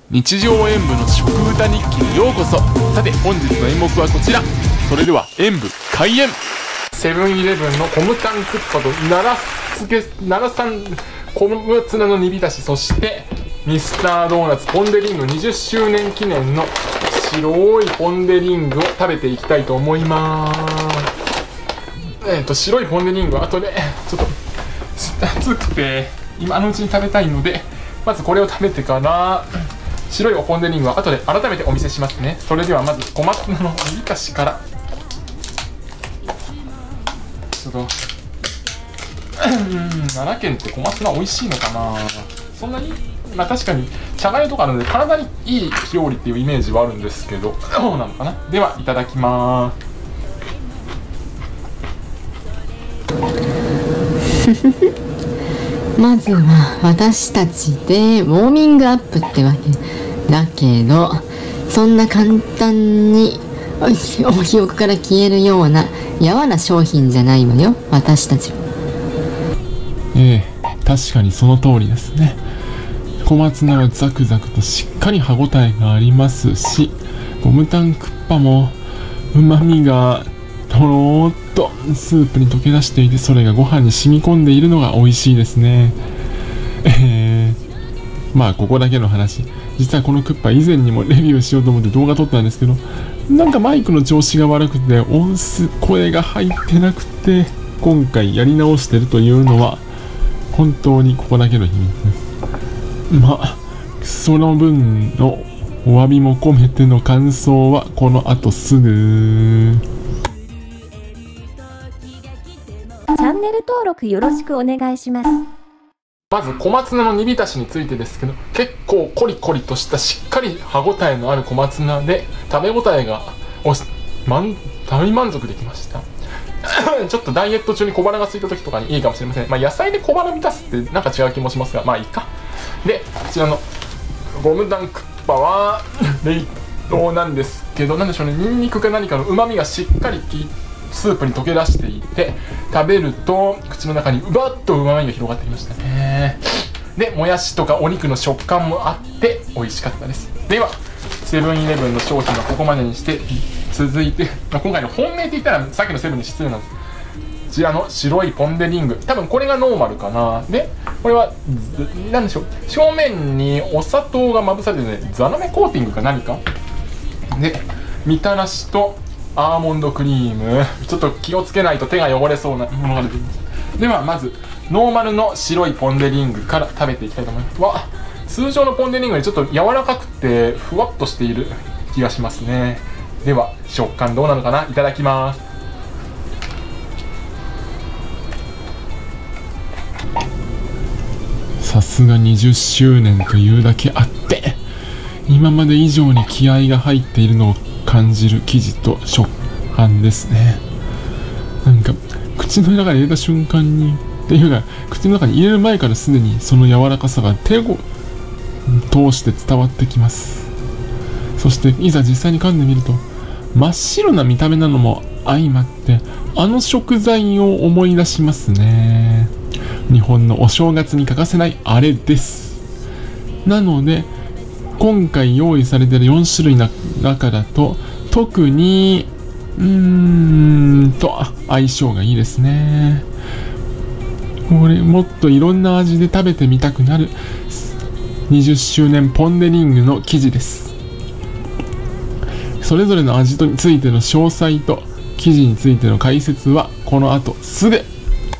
日常演舞の食歌日記にようこそ。さて本日の演目はこちら。それでは演舞開演。セブンイレブンのコムタンクッパと奈良産小松菜の煮浸し、そしてミスタードーナツポン・デ・リング20周年記念の白いポン・デ・リングを食べていきたいと思います。白いポン・デ・リングは後でちょっと熱くて今のうちに食べたいので、まずこれを食べてから白いポン・デ・リングは後で改めてお見せしますね。それではまず小松菜の煮浸しから。ちょっと奈良県って小松菜美味しいのかな。そんなにまあ確かに茶がゆとかあるので体にいい料理っていうイメージはあるんですけど、どうなのかな。ではいただきます。 まずは私たちでウォーミングアップってわけだけど、そんな簡単にお記憶から消えるようなやわな商品じゃないわよ、私たちは。 確かにその通りですね。小松菜はザクザクとしっかり歯ごたえがありますし、ゴムタンクッパもうまみがとろーっとスープに溶け出していて、それがご飯に染み込んでいるのが美味しいですね。まあここだけの話、実はこのクッパ以前にもレビューしようと思って動画撮ったんですけど、なんかマイクの調子が悪くて声が入ってなくて、今回やり直してるというのは本当にここだけの秘密です。まあその分のお詫びも込めての感想はこの後すぐ。 チャンネル登録よろしくお願いします。 まず小松菜の煮浸しについてですけど、結構コリコリとしたしっかり歯ごたえのある小松菜で食べ応えが大満足できました。ちょっとダイエット中に小腹が空いた時とかにいいかもしれません。野菜で小腹満たすってなんか違う気もしますが、まあいいか。でこちらのゴムタンクッパは冷凍なんですけど、なんでしょうね、ニンニクか何かの旨味がしっかりスープに溶け出していて、食べると口の中にうばっと旨味が広がってきましたね。でもやしとかお肉の食感もあって美味しかったです。ではセブンイレブンの商品はここまでにして、続いて、今回の本命って言ったらさっきのセブンに失礼なんです。こちらの白いポン・デ・リング、多分これがノーマルかな。でこれは何でしょう、表面にお砂糖がまぶされてね、ザラメコーティングか何かで、みたらしとアーモンドクリーム、ちょっと気をつけないと手が汚れそうなものが出てきます。ではまずノーマルの白いポン・デ・リングから食べていきたいと思います。通常のポン・デ・リングよりちょっと柔らかくてふわっとしている気がしますね。では食感どうなのかな、いただきます。さすが20周年というだけあって今まで以上に気合が入っているのを感じる生地と食感ですね。なんか口の中に入れた瞬間にっていうか、口の中に入れる前からすでにその柔らかさが手を通して伝わってきます。そしていざ実際に噛んでみると真っ白な見た目なのも相まって、あの食材を思い出しますね。日本のお正月に欠かせないあれです。なので今回用意されている4種類の中だと特に相性がいいですね。これもっといろんな味で食べてみたくなる20周年ポン・デ・リングの生地です。それぞれの味についての詳細と生地についての解説はこの後すぐ。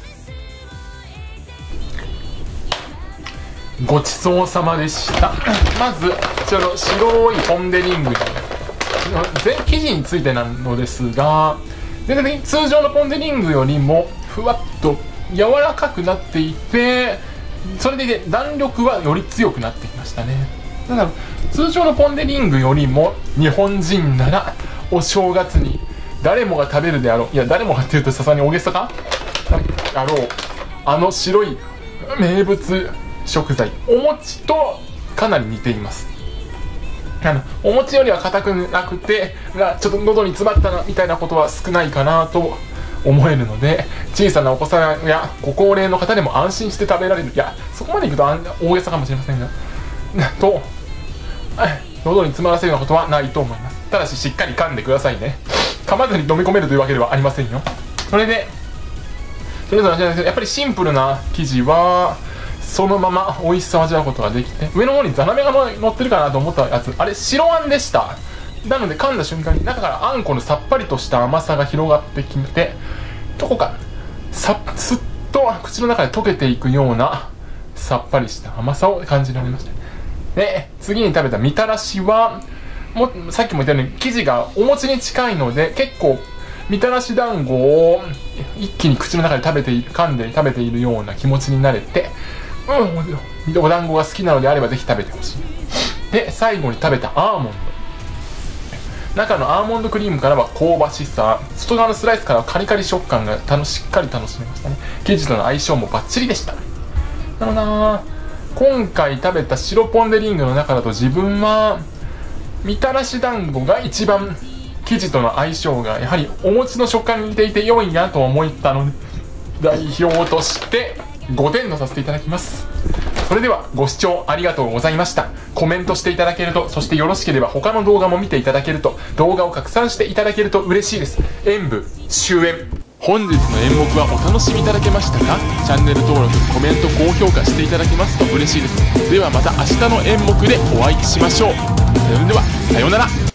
ごちそうさまでした。まずこちらの白いポン・デ・リング全生地についてなのですが、全体的に通常のポン・デ・リングよりもふわっと柔らかくなっていて、それでいて弾力はより強くなってきましたね。だから通常のポン・デ・リングよりも日本人ならお正月に誰もが食べるであろう、いや誰もがっていうとさすがに大げさかあろう、あの白い名物食材お餅とかなり似ています。お餅よりは硬くなくてちょっと喉に詰まったなみたいなことは少ないかなと思えるので、小さなお子さんやご高齢の方でも安心して食べられる、いやそこまでいくと大げさかもしれませんがと喉に詰まらせるようなことはないと思います。ただししっかり噛んでくださいね。噛まずに飲み込めるというわけではありませんよ。それでそれぞれの話なんですけど、やっぱりシンプルな生地はそのまま美味しさを味わうことができて、上の方にザラメが乗ってるかなと思ったやつ、あれ白あんでした。なので噛んだ瞬間に中からあんこのさっぱりとした甘さが広がってきて、どこかスッと口の中で溶けていくようなさっぱりした甘さを感じられました。で次に食べたみたらしはさっきも言ったように生地がお餅に近いので、結構みたらし団子を一気に口の中で噛んで食べているような気持ちになれて、お団子が好きなのであればぜひ食べてほしい。で最後に食べたアーモンド、中のアーモンドクリームからは香ばしさ、外側のスライスからはカリカリ食感がしっかり楽しめましたね。生地との相性もバッチリでした。今回食べた白ポン・デ・リングの中だと自分はみたらし団子が一番生地との相性がやはりお餅の食感に似ていて良いなと思ったので、代表として5点とさせていただきます。それではご視聴ありがとうございました。コメントしていただけると、そしてよろしければ他の動画も見ていただけると、動画を拡散していただけると嬉しいです。演舞終演。本日の演目はお楽しみいただけましたか？チャンネル登録、コメント、高評価していただけますと嬉しいです。ではまた明日の演目でお会いしましょう。それではさようなら。